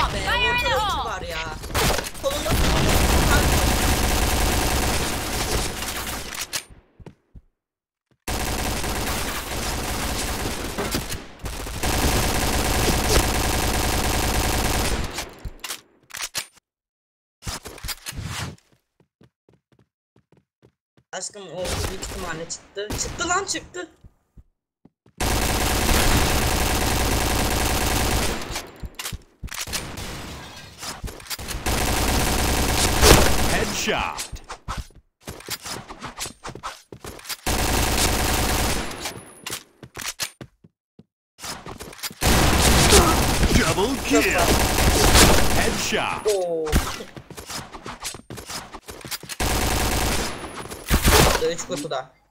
be. Ortada iki var ya. Kolunda aşkım o büyük ihtimalle çıktı. Çıktı lan çıktı. Headshot. Double kill. Headshot. Oo. 3 kutuda.